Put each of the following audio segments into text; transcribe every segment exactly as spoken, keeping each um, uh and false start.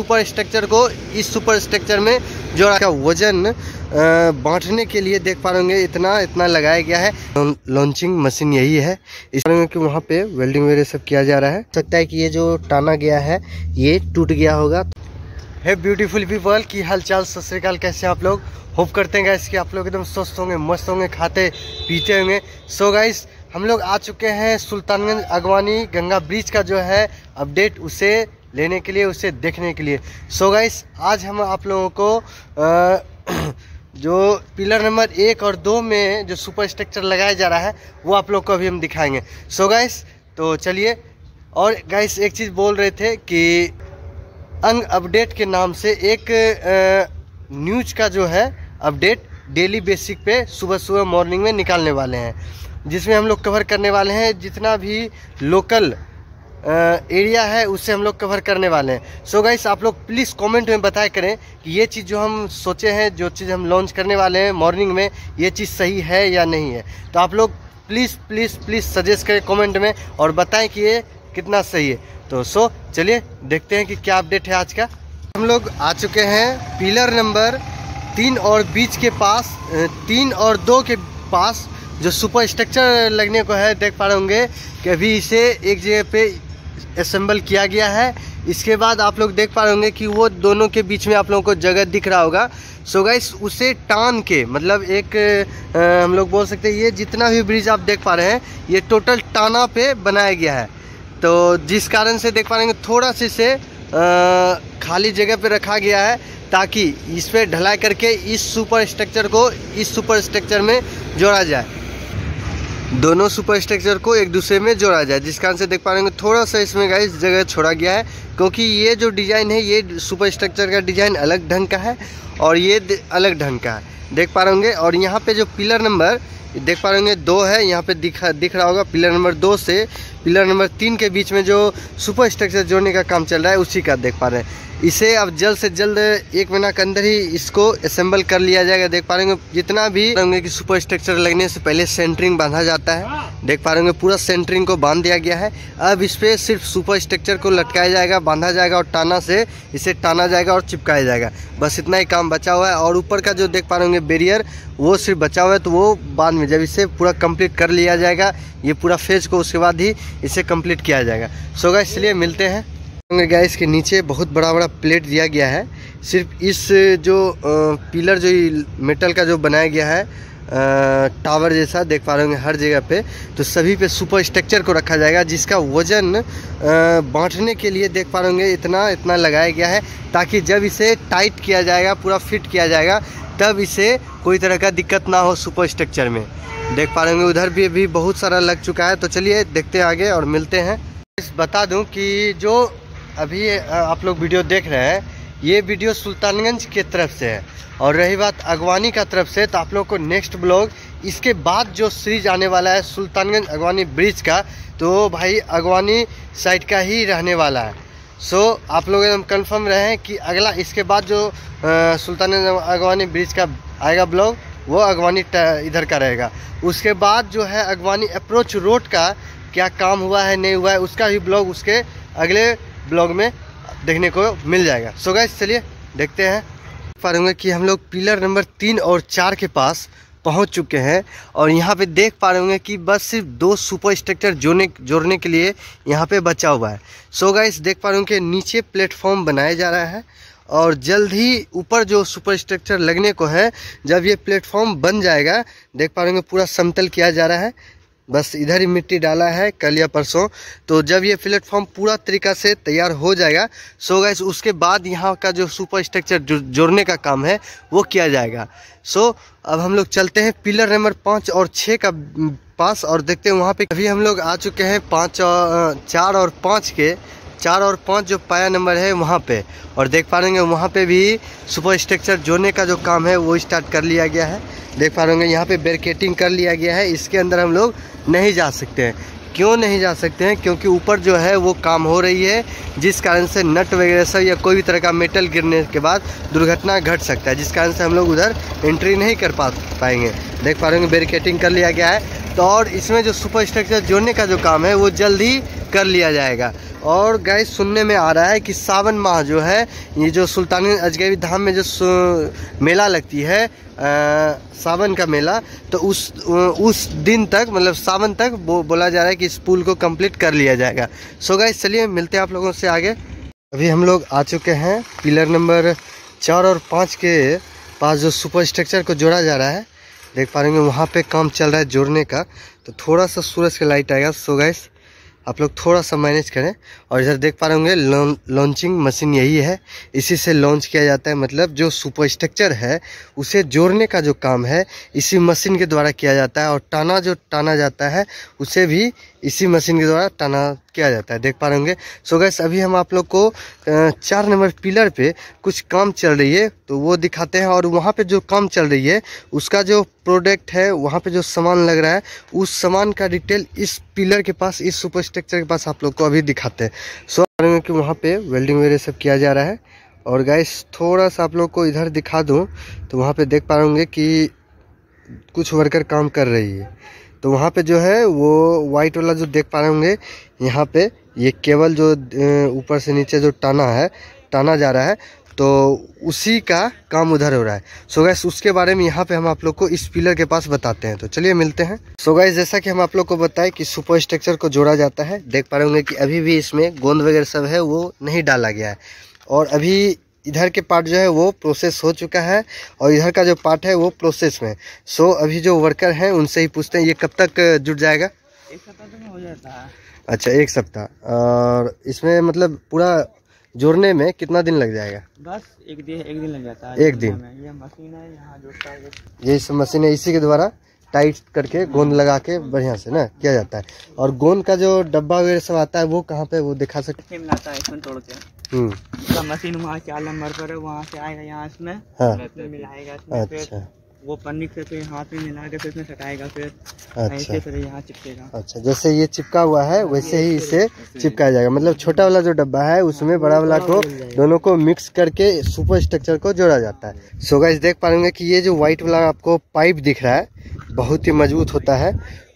Super structure को इस super structure में जोड़ा का वजन बांटने के लिए देख पा रहे इतना इतना लगाया गया है। लॉन्चिंग मशीन यही है, इस कि वहाँ पे वेल्डिंग वगैरह सब किया जा रहा है। सकता है कि ये जो टाना गया है ये टूट गया होगा। हे ब्यूटीफुल पीपल, की हाल चाल, सत श्री अकाल, कैसे आप लोग? होप करते हैं गाइस कि आप लोग एकदम स्वस्थ होंगे, मस्त होंगे, खाते पीते होंगे। सो गाइस हम लोग आ चुके हैं सुल्तानगंज अगवानी गंगा ब्रिज का जो है अपडेट, उसे लेने के लिए, उसे देखने के लिए। सो गाइस आज हम आप लोगों को आ, जो पिलर नंबर एक और दो में जो सुपर स्ट्रक्चर लगाया जा रहा है वो आप लोग को अभी हम दिखाएंगे। सो गाइस तो चलिए। और गाइस एक चीज़ बोल रहे थे कि अंग अपडेट के नाम से एक न्यूज का जो है अपडेट डेली बेसिक पे सुबह सुबह मॉर्निंग में निकालने वाले हैं, जिसमें हम लोग कवर करने वाले हैं जितना भी लोकल एरिया है उससे हम लोग कवर करने वाले हैं। सो गाइस आप लोग प्लीज़ कमेंट में बताया करें कि ये चीज़ जो हम सोचे हैं, जो चीज़ हम लॉन्च करने वाले हैं मॉर्निंग में, ये चीज़ सही है या नहीं है। तो आप लोग प्लीज़ प्लीज़ प्लीज़ सजेस्ट करें कमेंट में और बताएं कि ये कितना सही है। तो सो चलिए देखते हैं कि क्या अपडेट है आज का। हम लोग आ चुके हैं पिलर नंबर तीन और बीच के पास, तीन और दो के पास जो सुपर स्ट्रक्चर लगने को है। देख पा रहे होंगे कि अभी इसे एक जगह पे असेंबल किया गया है। इसके बाद आप लोग देख पा रहे होंगे कि वो दोनों के बीच में आप लोगों को जगह दिख रहा होगा। सो गाइस उसे टान के, मतलब एक आ, हम लोग बोल सकते हैं ये जितना भी ब्रिज आप देख पा रहे हैं ये टोटल टाना पे बनाया गया है। तो जिस कारण से देख पा रहे हैं थोड़ा सा इसे खाली जगह पे रखा गया है ताकि इस पर ढलाई करके इस सुपर स्ट्रक्चर को इस सुपर स्ट्रक्चर में जोड़ा जाए, दोनों सुपर स्ट्रक्चर को एक दूसरे में जोड़ा जाए। जिस कारण से देख पा रहे हैं थोड़ा सा इसमें गाइस जगह छोड़ा गया है, क्योंकि ये जो डिज़ाइन है ये सुपर स्ट्रक्चर का डिज़ाइन अलग ढंग का है और ये अलग ढंग का है, देख पा रहे होंगे। और यहाँ पे जो पिलर नंबर देख पा रहे होंगे दो है, यहाँ पे दिख दिख रहा होगा। पिलर नंबर दो से पिलर नंबर तीन के बीच में जो सुपर स्ट्रक्चर जोड़ने का काम चल रहा है उसी का देख पा रहे हैं। इसे अब जल्द से जल्द एक महीना के अंदर ही इसको असेंबल कर लिया जाएगा। देख पा रहे होंगे जितना भी होंगे कि सुपर स्ट्रक्चर लगने से पहले सेंटरिंग बांधा जाता है। देख पा रहे होंगे पूरा सेंटरिंग को बांध दिया गया है। अब इस पर सिर्फ सुपर स्ट्रक्चर को लटकाया जाएगा, बांधा जाएगा और टाना से इसे टाना जाएगा और चिपकाया जाएगा। बस इतना ही काम बचा हुआ है। और ऊपर का जो देख पा रहे होंगे बैरियर वो सिर्फ बचा हुआ है, तो वो बाद में जब इसे पूरा कंप्लीट कर लिया जाएगा ये पूरा फेज को, उसके बाद ही इसे कंप्लीट किया जाएगा। सो गाइस इसलिए मिलते हैं। गैस के नीचे बहुत बड़ा बड़ा प्लेट दिया गया है। सिर्फ इस जो पिलर जो मेटल का जो बनाया गया है टावर जैसा देख पा रहे होंगे हर जगह पे, तो सभी पे सुपर स्ट्रक्चर को रखा जाएगा जिसका वजन बांटने के लिए देख पा रहे होंगे इतना इतना लगाया गया है, ताकि जब इसे टाइट किया जाएगा, पूरा फिट किया जाएगा, तब इसे कोई तरह का दिक्कत ना हो सुपर स्ट्रक्चर में। देख पा रहे होंगे उधर भी अभी बहुत सारा लग चुका है। तो चलिए देखते हैं आगे और मिलते हैं। बता दूं कि जो अभी आप लोग वीडियो देख रहे हैं ये वीडियो सुल्तानगंज के तरफ से है, और रही बात अगवानी का तरफ से, तो आप लोग को नेक्स्ट ब्लॉग इसके बाद जो सीरीज आने वाला है सुल्तानगंज अगवानी ब्रिज का, तो भाई अगवानी साइड का ही रहने वाला है। सो आप लोग एकदम कंफर्म रहे कि अगला इसके बाद जो सुल्तानगंज अगवानी ब्रिज का आएगा ब्लॉग वो अगवानी इधर का रहेगा। उसके बाद जो है अगवानी अप्रोच रोड का क्या काम हुआ है नहीं हुआ है उसका भी ब्लॉग उसके अगले ब्लॉग में देखने को मिल जाएगा। सो गाइस चलिए देखते हैं। पाऊंगा कि हम लोग पिलर नंबर तीन और चार के पास पहुंच चुके हैं, और यहाँ पे देख पा रहे होंगे कि बस सिर्फ दो सुपर स्ट्रक्चर जोड़ने जोड़ने के लिए यहाँ पे बचा हुआ है। सो गाइस देख पा रहे होंगे कि नीचे प्लेटफॉर्म बनाया जा रहा है, और जल्द ही ऊपर जो सुपर स्ट्रक्चर लगने को है, जब ये प्लेटफॉर्म बन जाएगा, देख पा रहे होंगे पूरा समतल किया जा रहा है। बस इधर ही मिट्टी डाला है कल या परसों। तो जब ये प्लेटफॉर्म पूरा तरीका से तैयार हो जाएगा, सो गाइस उसके बाद यहाँ का जो सुपर स्ट्रक्चर जो जोड़ने का काम है वो किया जाएगा। सो अब हम लोग चलते हैं पिलर नंबर पाँच और छः का पास और देखते हैं वहाँ पे। अभी हम लोग आ चुके हैं पाँच और चार और पाँच के चार और पाँच जो पाया नंबर है वहाँ पे, और देख पा रहे हैं वहाँ पे भी सुपर स्ट्रक्चर जोड़ने का जो काम है वो स्टार्ट कर लिया गया है। देख पा रहे होंगे यहाँ पे बैरिकेटिंग कर लिया गया है। इसके अंदर हम लोग नहीं जा सकते हैं। क्यों नहीं जा सकते हैं? क्योंकि ऊपर जो है वो काम हो रही है, जिस कारण से नट वगैरह सब या कोई भी तरह का मेटल गिरने के बाद दुर्घटना घट सकता है, जिस कारण से हम लोग उधर एंट्री नहीं कर पा पाएंगे। देख पा रहे होंगे बैरिकेटिंग कर लिया गया है। तो और इसमें जो सुपर स्ट्रक्चर जोड़ने का जो काम है वो जल्द ही कर लिया जाएगा। और गाइस सुनने में आ रहा है कि सावन माह जो है, ये जो सुल्तानी अजगैबी धाम में जो मेला लगती है, आ, सावन का मेला, तो उस उस दिन तक मतलब सावन तक बो, बोला जा रहा है कि इस पुल को कंप्लीट कर लिया जाएगा। सो गाइस चलिए मिलते हैं आप लोगों से आगे। अभी हम लोग आ चुके हैं पिलर नंबर चार और पाँच के पास, जो सुपर स्ट्रक्चर को जोड़ा जा रहा है। देख पा रहे हैं वहाँ पे काम चल रहा है जोड़ने का, तो थोड़ा सा सूरज का लाइट आएगा। सो गाइस आप लोग थोड़ा सा मैनेज करें। और इधर देख पा रहे होंगे लॉन्चिंग मशीन यही है, इसी से लॉन्च किया जाता है। मतलब जो सुपर स्ट्रक्चर है उसे जोड़ने का जो काम है इसी मशीन के द्वारा किया जाता है, और टाना जो टाना जाता है उसे भी इसी मशीन के द्वारा टाना किया जाता है। देख पा रहे होंगे। सो गाइस अभी हम आप लोग को चार नंबर पिलर पे कुछ काम चल रही है तो वो दिखाते हैं, और वहाँ पे जो काम चल रही है उसका जो प्रोडक्ट है, वहाँ पे जो सामान लग रहा है उस सामान का डिटेल इस पिलर के पास, इस सुपर स्ट्रक्चर के पास आप लोग को अभी दिखाते हैं। सो कि वहाँ पे वेल्डिंग वगैरह सब किया जा रहा है। और गाइस थोड़ा सा आप लोग को इधर दिखा दूँ तो वहाँ पे देख पा रहे होंगे कि कुछ वर्कर काम कर रही है। तो वहाँ पे जो है वो वाइट वाला जो देख पा रहे होंगे, यहाँ पे ये केबल जो ऊपर से नीचे जो टाना है, टाना जा रहा है, तो उसी का काम उधर हो रहा है। सो गाइस उसके बारे में यहाँ पे हम आप लोग को इस पिलर के पास बताते हैं। तो चलिए मिलते हैं। सो गाइस जैसा कि हम आप लोग को बताएं कि सुपर स्ट्रक्चर को जोड़ा जाता है, देख पा रहे होंगे कि अभी भी इसमें गोंद वगैरह सब है वो नहीं डाला गया है, और अभी इधर के पार्ट जो है वो प्रोसेस हो चुका है, और इधर का जो पार्ट है वो प्रोसेस में। सो अभी जो वर्कर हैं उनसे ही पूछते हैं ये कब तक जुट जाएगा। एक सप्ताह तो हो जाता है। अच्छा एक सप्ताह। और इसमें मतलब पूरा जोड़ने में कितना दिन लग जाएगा? बस एक दिन एक दिन लग जाता है। एक दिन। ये मशीन है यहाँ जोड़ता है, ये सब मशीन है, इसी के द्वारा टाइट करके गोंद लगा के बढ़िया से ना किया जाता है। और गोंद का जो डब्बा वगैरह सब आता है वो कहाँ पे, वो दिखा सकते हैं? मिलाता है इसमें तोड़ के। हम्म मशीन वहाँ चार नंबर पर है, वहाँ से आएगा यहाँ इसमें। हाँ। मिलाएगा इसमें। अच्छा। वो पन्नी से फिर हाथ में मिला के फिर इसमें सटाएगा, फिर अच्छा फिर यहाँ चिपकेगा। अच्छा जैसे ये चिपका हुआ है वैसे ही इसे चिपकाया जाएगा। मतलब छोटा वाला जो डब्बा है उसमें बड़ा वाला को दोनों को मिक्स करके सुपर स्ट्रक्चर को जोड़ा जाता है। सो गाइस देख पा रहे कि ये जो व्हाइट वाला आपको पाइप दिख रहा है बहुत ही मजबूत होता है,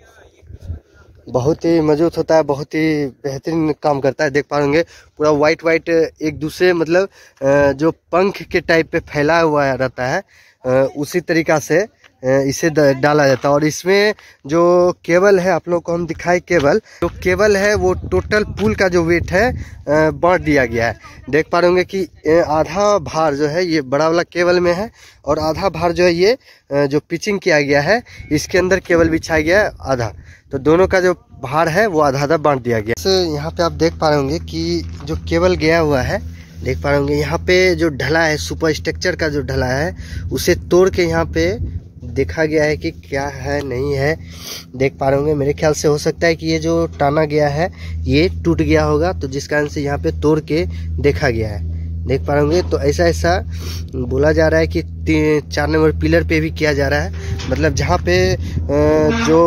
बहुत ही मजबूत होता है, बहुत ही बेहतरीन काम करता है। देख पा रहे पूरा वाइट वाइट एक दूसरे मतलब जो पंख के टाइप पे फैला हुआ रहता है उसी तरीका से इसे डाला जाता है। और इसमें जो केबल है आप लोग को हम दिखाए, केबल जो केबल है वो टोटल पुल का जो वेट है बांट दिया गया है। देख पा रहे होंगे कि आधा भार जो है ये बड़ा वाला केबल में है, और आधा भार जो है ये जो पिचिंग किया गया है इसके अंदर केबल बिछाया गया है आधा, तो दोनों का जो भार है वो आधा आधा बांट दिया गया। तो यहाँ पे आप देख पा रहे होंगे कि जो केबल गया हुआ है, देख पा रहे होंगे यहाँ पे जो ढला है सुपर स्ट्रक्चर का जो ढला है उसे तोड़ के यहाँ पे देखा गया है कि क्या है नहीं है। देख पा रहे होंगे मेरे ख्याल से हो सकता है कि ये जो टाना गया है ये टूट गया होगा, तो जिस कारण से यहाँ पे तोड़ के देखा गया है। देख पा रहे होंगे तो ऐसा ऐसा बोला जा रहा है कि चार नंबर पिलर पे भी किया जा रहा है। मतलब जहाँ पे जो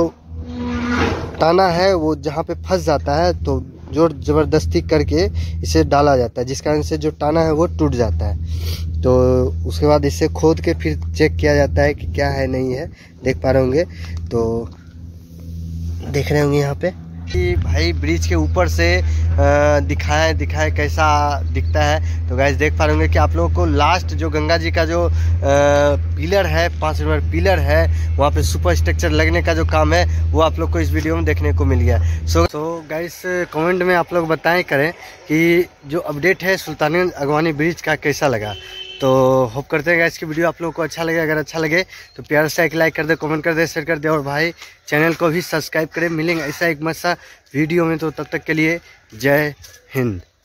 टाना है वो जहाँ पे फंस जाता है तो जोर जबरदस्ती करके इसे डाला जाता है, जिस कारण से जो टाना है वो टूट जाता है। तो उसके बाद इसे खोद के फिर चेक किया जाता है कि क्या है नहीं है। देख पा रहे होंगे तो देख रहे होंगे यहाँ पे कि भाई ब्रिज के ऊपर से दिखाएं दिखाएं कैसा दिखता है। तो गाइस देख पा रहे होंगे कि आप लोगों को लास्ट जो गंगा जी का जो पिलर है, पाँच नंबर पिलर है, वहाँ पे सुपर स्ट्रक्चर लगने का जो काम है वो आप लोग को इस वीडियो में देखने को मिल गया। सो so, तो गाइस कमेंट में आप लोग बताएं करें कि जो अपडेट है सुल्तानगंज अगवानी ब्रिज का कैसा लगा। तो होप करते हैं गाइस की वीडियो आप लोगों को अच्छा लगे। अगर अच्छा लगे तो प्यार से एक लाइक कर दे, कमेंट कर दे, शेयर कर दे, और भाई चैनल को भी सब्सक्राइब करें। मिलेंगे ऐसा एक मस्त सा वीडियो में, तो तब तक के लिए जय हिंद।